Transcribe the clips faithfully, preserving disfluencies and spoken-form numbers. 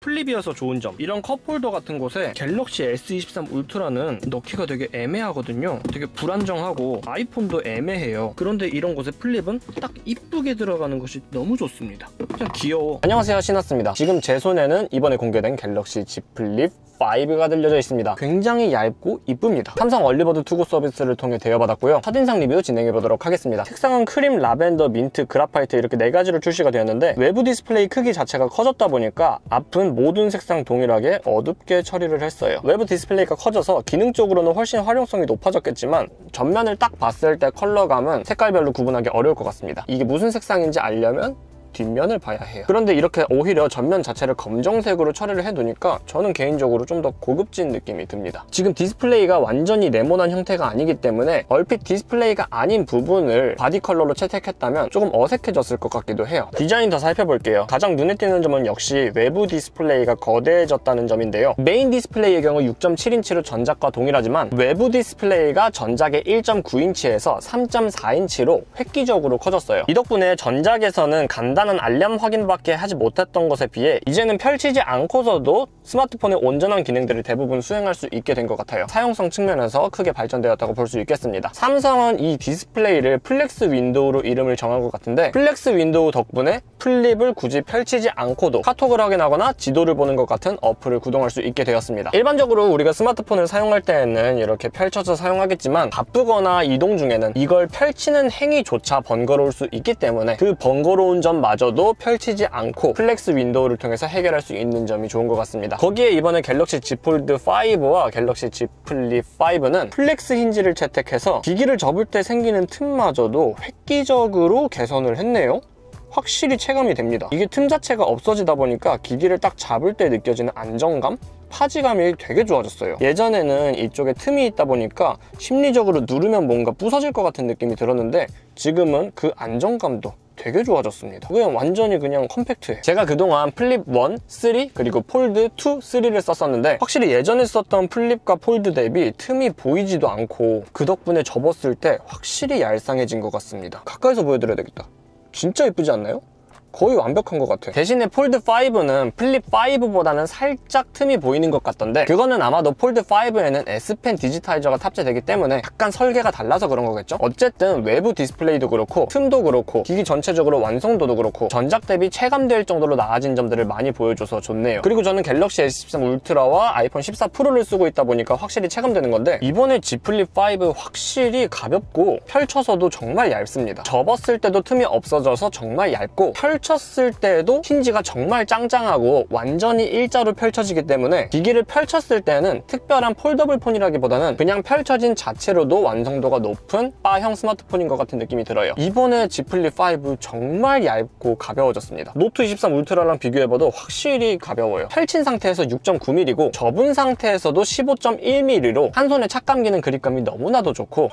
플립이어서 좋은 점, 이런 컵홀더 같은 곳에 갤럭시 에스 이십삼 울트라는 넣기가 되게 애매하거든요. 되게 불안정하고 아이폰도 애매해요. 그런데 이런 곳에 플립은 딱 이쁘게 들어가는 것이 너무 좋습니다. 그냥 귀여워. 안녕하세요, 신하스입니다. 지금 제 손에는 이번에 공개된 갤럭시 Z 플립 파이브가 들려져 있습니다. 굉장히 얇고 이쁩니다. 삼성 얼리버드 투고 서비스를 통해 대여받았고요. 첫인상 리뷰 진행해보도록 하겠습니다. 색상은 크림, 라벤더, 민트, 그라파이트 이렇게 네 가지로 출시가 되었는데 외부 디스플레이 크기 자체가 커졌다 보니까 앞은 모든 색상 동일하게 어둡게 처리를 했어요. 외부 디스플레이가 커져서 기능적으로는 훨씬 활용성이 높아졌겠지만 전면을 딱 봤을 때 컬러감은 색깔별로 구분하기 어려울 것 같습니다. 이게 무슨 색상인지 알려면 뒷면을 봐야 해요. 그런데 이렇게 오히려 전면 자체를 검정색으로 처리를 해두니까 저는 개인적으로 좀 더 고급진 느낌이 듭니다. 지금 디스플레이가 완전히 네모난 형태가 아니기 때문에 얼핏 디스플레이가 아닌 부분을 바디 컬러로 채택했다면 조금 어색해졌을 것 같기도 해요. 디자인 더 살펴볼게요. 가장 눈에 띄는 점은 역시 외부 디스플레이가 거대해졌다는 점인데요. 메인 디스플레이의 경우 육 점 칠 인치로 전작과 동일하지만 외부 디스플레이가 전작의 일 점 구 인치에서 삼 점 사 인치로 획기적으로 커졌어요. 이 덕분에 전작에서는 간단한 알람 확인밖에 하지 못했던 것에 비해 이제는 펼치지 않고서도 스마트폰의 온전한 기능들을 대부분 수행할 수 있게 된 것 같아요. 사용성 측면에서 크게 발전되었다고 볼 수 있겠습니다. 삼성은 이 디스플레이를 플렉스 윈도우로 이름을 정한 것 같은데 플렉스 윈도우 덕분에 플립을 굳이 펼치지 않고도 카톡을 확인하거나 지도를 보는 것 같은 어플을 구동할 수 있게 되었습니다. 일반적으로 우리가 스마트폰을 사용할 때에는 이렇게 펼쳐서 사용하겠지만 바쁘거나 이동 중에는 이걸 펼치는 행위조차 번거로울 수 있기 때문에 그 번거로운 점마저도 펼치지 않고 플렉스 윈도우를 통해서 해결할 수 있는 점이 좋은 것 같습니다. 거기에 이번에 갤럭시 Z 폴드 파이브와 갤럭시 Z 플립 파이브는 플렉스 힌지를 채택해서 기기를 접을 때 생기는 틈마저도 획기적으로 개선을 했네요. 확실히 체감이 됩니다. 이게 틈 자체가 없어지다 보니까 기기를 딱 잡을 때 느껴지는 안정감? 파지감이 되게 좋아졌어요. 예전에는 이쪽에 틈이 있다 보니까 심리적으로 누르면 뭔가 부서질 것 같은 느낌이 들었는데 지금은 그 안정감도 되게 좋아졌습니다. 그냥 완전히 그냥 컴팩트해. 제가 그동안 플립 일, 삼, 그리고 폴드 이, 삼을 썼었는데 확실히 예전에 썼던 플립과 폴드 대비 틈이 보이지도 않고 그 덕분에 접었을 때 확실히 얄쌍해진 것 같습니다. 가까이서 보여드려야 되겠다. 진짜 예쁘지 않나요? 거의 완벽한 것 같아. 대신에 폴드 파이브는 플립 파이브보다는 살짝 틈이 보이는 것 같던데 그거는 아마도 폴드 파이브에는 S펜 디지타이저가 탑재되기 때문에 약간 설계가 달라서 그런 거겠죠? 어쨌든 외부 디스플레이도 그렇고 틈도 그렇고 기기 전체적으로 완성도도 그렇고 전작 대비 체감될 정도로 나아진 점들을 많이 보여줘서 좋네요. 그리고 저는 갤럭시 에스 이십삼 울트라와 아이폰 십사 프로를 쓰고 있다 보니까 확실히 체감되는 건데 이번에 Z 플립 파이브 확실히 가볍고 펼쳐서도 정말 얇습니다. 접었을 때도 틈이 없어져서 정말 얇고 펼 펼쳤을 때도 힌지가 정말 짱짱하고 완전히 일자로 펼쳐지기 때문에 기기를 펼쳤을 때는 특별한 폴더블 폰이라기보다는 그냥 펼쳐진 자체로도 완성도가 높은 바형 스마트폰인 것 같은 느낌이 들어요. 이번에 Z 플립 파이브 정말 얇고 가벼워졌습니다. 노트 이십삼 울트라랑 비교해봐도 확실히 가벼워요. 펼친 상태에서 육 점 구 밀리미터고 접은 상태에서도 십오 점 일 밀리미터로 한 손에 착 감기는 그립감이 너무나도 좋고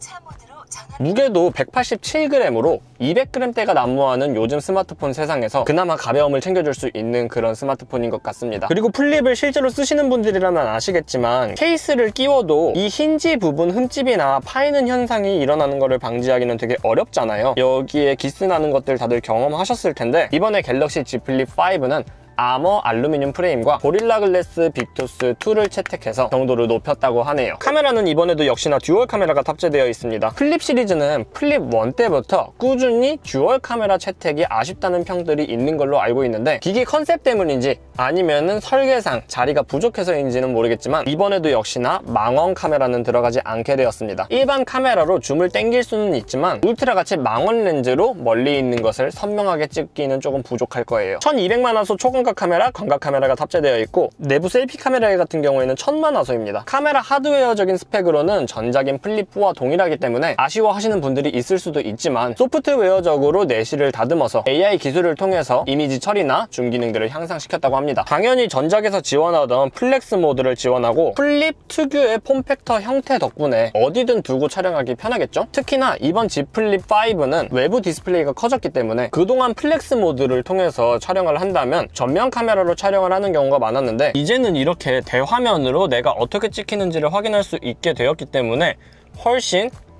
무게도 백팔십칠 그램으로 이백 그램대가 난무하는 요즘 스마트폰 세상에서 그나마 가벼움을 챙겨줄 수 있는 그런 스마트폰인 것 같습니다. 그리고 플립을 실제로 쓰시는 분들이라면 아시겠지만 케이스를 끼워도 이 힌지 부분 흠집이나 파이는 현상이 일어나는 것을 방지하기는 되게 어렵잖아요. 여기에 기스나는 것들 다들 경험하셨을 텐데 이번에 갤럭시 Z 플립 파이브는 아머 알루미늄 프레임과 고릴라 글래스 빅투스 이를 채택해서 정도를 높였다고 하네요. 카메라는 이번에도 역시나 듀얼 카메라가 탑재되어 있습니다. 플립 시리즈는 플립 일 때부터 꾸준히 듀얼 카메라 채택이 아쉽다는 평들이 있는 걸로 알고 있는데 기기 컨셉 때문인지 아니면은 설계상 자리가 부족해서인지는 모르겠지만 이번에도 역시나 망원 카메라는 들어가지 않게 되었습니다. 일반 카메라로 줌을 당길 수는 있지만 울트라같이 망원 렌즈로 멀리 있는 것을 선명하게 찍기는 조금 부족할 거예요. 천이백만 화소 초광 광각 카메라, 광각 카메라가 탑재되어 있고 내부 셀피 카메라 같은 경우에는 천만 화소입니다. 카메라 하드웨어적인 스펙으로는 전작인 플립 사와 동일하기 때문에 아쉬워하시는 분들이 있을 수도 있지만 소프트웨어적으로 내실을 다듬어서 에이아이 기술을 통해서 이미지 처리나 줌 기능들을 향상시켰다고 합니다. 당연히 전작에서 지원하던 플렉스 모드를 지원하고 플립 특유의 폼팩터 형태 덕분에 어디든 두고 촬영하기 편하겠죠? 특히나 이번 Z 플립 파이브는 외부 디스플레이가 커졌기 때문에 그동안 플렉스 모드를 통해서 촬영을 한다면 전면 카메라로 촬영을 하는 경우가 많았는데 이제는 이렇게 대화면으로 내가 어떻게 찍히는지를 확인할 수 있게 되었기 때문에 훨씬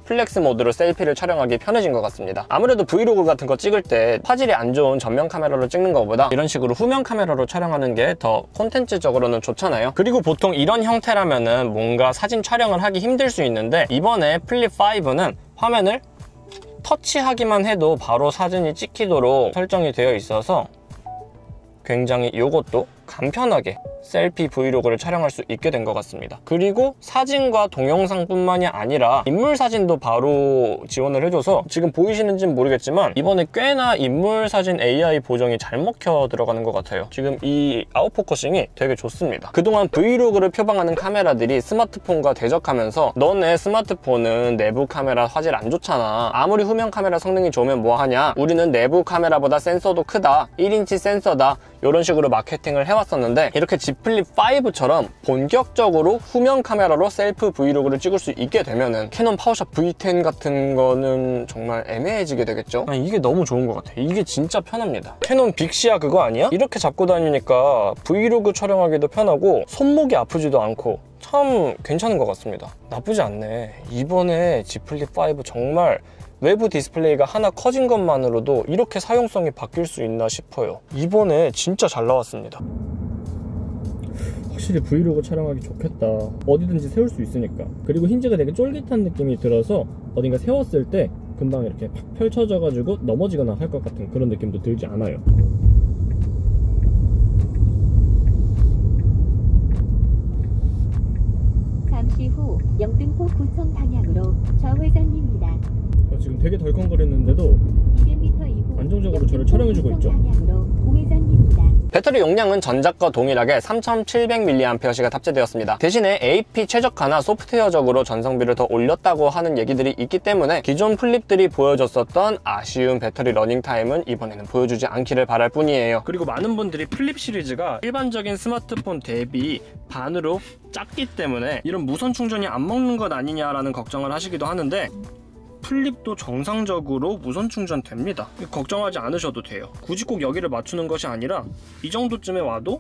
플렉스 모드로 셀피를 촬영하기 편해진 것 같습니다. 아무래도 브이로그 같은 거 찍을 때 화질이 안 좋은 전면 카메라로 찍는 것보다 이런 식으로 후면 카메라로 촬영하는 게 더 콘텐츠적으로는 좋잖아요. 그리고 보통 이런 형태라면은 뭔가 사진 촬영을 하기 힘들 수 있는데 이번에 플립 파이브는 화면을 터치하기만 해도 바로 사진이 찍히도록 설정이 되어 있어서 굉장히 이것도 간편하게 셀피 브이로그를 촬영할 수 있게 된 것 같습니다. 그리고 사진과 동영상뿐만이 아니라 인물 사진도 바로 지원을 해줘서 지금 보이시는지는 모르겠지만 이번에 꽤나 인물 사진 에이아이 보정이 잘 먹혀 들어가는 것 같아요. 지금 이 아웃포커싱이 되게 좋습니다. 그동안 브이로그를 표방하는 카메라들이 스마트폰과 대적하면서 너네 스마트폰은 내부 카메라 화질 안 좋잖아, 아무리 후면 카메라 성능이 좋으면 뭐하냐, 우리는 내부 카메라보다 센서도 크다, 일 인치 센서다, 이런 식으로 마케팅을 해왔었는데 이렇게 Z 플립 파이브처럼 본격적으로 후면 카메라로 셀프 브이로그를 찍을 수 있게 되면은 캐논 파워샵 브이 텐 같은 거는 정말 애매해지게 되겠죠. 아니, 이게 너무 좋은 것 같아. 이게 진짜 편합니다. 캐논 빅시아 그거 아니야? 이렇게 잡고 다니니까 브이로그 촬영하기도 편하고 손목이 아프지도 않고 참 괜찮은 것 같습니다. 나쁘지 않네. 이번에 Z 플립 파이브 정말 외부 디스플레이가 하나 커진 것만으로도 이렇게 사용성이 바뀔 수 있나 싶어요. 이번에 진짜 잘 나왔습니다. 확실히 브이로그 촬영하기 좋겠다. 어디든지 세울 수 있으니까. 그리고 힌지가 되게 쫄깃한 느낌이 들어서 어딘가 세웠을 때 금방 이렇게 팍 펼쳐져가지고 넘어지거나 할 것 같은 그런 느낌도 들지 않아요. 잠시 후 영등포 구청 방향으로 좌회전입니다. 지금 되게 덜컹거렸는데도 이백 미터 이후 안정적으로 저를 촬영해주고 있죠. 방향으로 우회전입니다. 배터리 용량은 전작과 동일하게 삼천칠백 밀리앰페어시가 탑재되었습니다. 대신에 에이피 최적화나 소프트웨어적으로 전성비를 더 올렸다고 하는 얘기들이 있기 때문에 기존 플립들이 보여줬었던 아쉬운 배터리 러닝 타임은 이번에는 보여주지 않기를 바랄 뿐이에요. 그리고 많은 분들이 플립 시리즈가 일반적인 스마트폰 대비 반으로 작기 때문에 이런 무선 충전이 안 먹는 것 아니냐라는 걱정을 하시기도 하는데 플립도 정상적으로 무선 충전 됩니다. 걱정하지 않으셔도 돼요. 굳이 꼭 여기를 맞추는 것이 아니라 이 정도쯤에 와도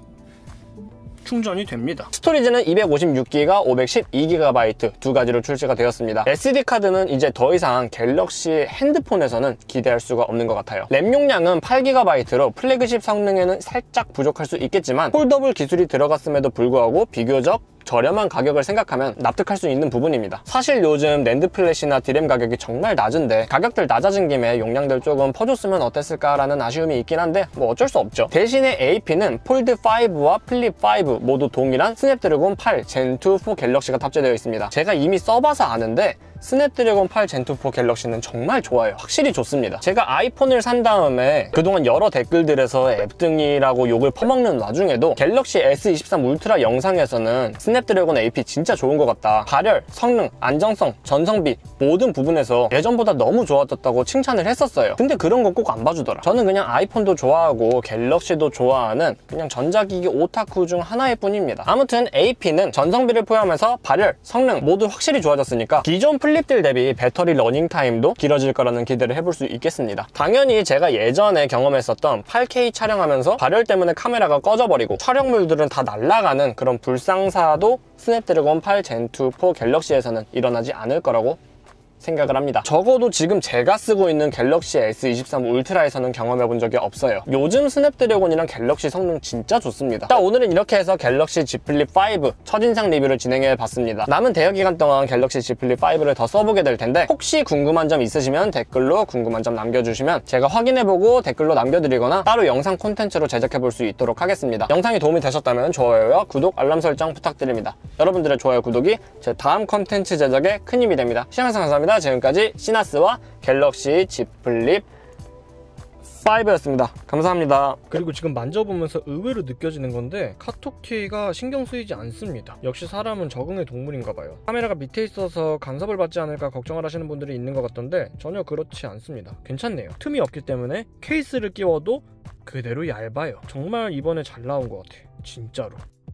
충전이 됩니다. 스토리지는 이백오십육 기가, 오백십이 기가바이트 두 가지로 출시가 되었습니다. 에스디 카드는 이제 더 이상 갤럭시 핸드폰에서는 기대할 수가 없는 것 같아요. 램 용량은 팔 기가바이트로 플래그십 성능에는 살짝 부족할 수 있겠지만 폴더블 기술이 들어갔음에도 불구하고 비교적 저렴한 가격을 생각하면 납득할 수 있는 부분입니다. 사실 요즘 낸드 플래시나 디램 가격이 정말 낮은데 가격들 낮아진 김에 용량들 조금 퍼줬으면 어땠을까라는 아쉬움이 있긴 한데 뭐 어쩔 수 없죠. 대신에 에이피는 폴드 파이브와 플립 파이브 모두 동일한 스냅드래곤 팔 젠 투 사 갤럭시가 탑재되어 있습니다. 제가 이미 써봐서 아는데 스냅드래곤 팔 젠 투 사 갤럭시는 정말 좋아요. 확실히 좋습니다. 제가 아이폰을 산 다음에 그동안 여러 댓글들에서 앱등이라고 욕을 퍼먹는 와중에도 갤럭시 에스 이십삼 울트라 영상에서는 스냅드래곤 에이피 진짜 좋은 것 같다, 발열, 성능, 안정성, 전성비 모든 부분에서 예전보다 너무 좋아졌다고 칭찬을 했었어요. 근데 그런 거 꼭 안 봐주더라. 저는 그냥 아이폰도 좋아하고 갤럭시도 좋아하는 그냥 전자기기 오타쿠 중 하나일 뿐입니다. 아무튼 에이피는 전성비를 포함해서 발열, 성능 모두 확실히 좋아졌으니까 기존 플립들 대비 배터리 러닝 타임도 길어질 거라는 기대를 해볼 수 있겠습니다. 당연히 제가 예전에 경험했었던 팔 케이 촬영하면서 발열 때문에 카메라가 꺼져버리고 촬영물들은 다 날아가는 그런 불상사도 스냅드래곤 팔 젠 투 사 갤럭시에서는 일어나지 않을 거라고 생각을 합니다. 적어도 지금 제가 쓰고 있는 갤럭시 에스 이십삼 울트라에서는 경험해 본 적이 없어요. 요즘 스냅드래곤이랑 갤럭시 성능 진짜 좋습니다. 자, 오늘은 이렇게 해서 갤럭시 Z 플립 파이브 첫인상 리뷰를 진행해 봤습니다. 남은 대여 기간 동안 갤럭시 Z 플립 파이브를 더 써보게 될 텐데 혹시 궁금한 점 있으시면 댓글로 궁금한 점 남겨주시면 제가 확인해보고 댓글로 남겨드리거나 따로 영상 콘텐츠로 제작해 볼 수 있도록 하겠습니다. 영상이 도움이 되셨다면 좋아요와 구독, 알람 설정 부탁드립니다. 여러분들의 좋아요, 구독이 제 다음 콘텐츠 제작에 큰 힘이 됩니다. 시청해주셔서 감사합니다. 지금까지 시나스와 갤럭시 Z 플립 파이브였습니다. 감사합니다. 그리고 지금 만져보면서 의외로 느껴지는 건데 카톡키가 신경 쓰이지 않습니다. 역시 사람은 적응의 동물인가 봐요. 카메라가 밑에 있어서 간섭을 받지 않을까 걱정을 하시는 분들이 있는 것 같던데 전혀 그렇지 않습니다. 괜찮네요. 틈이 없기 때문에 케이스를 끼워도 그대로 얇아요. 정말 이번에 잘 나온 것 같아, 진짜로.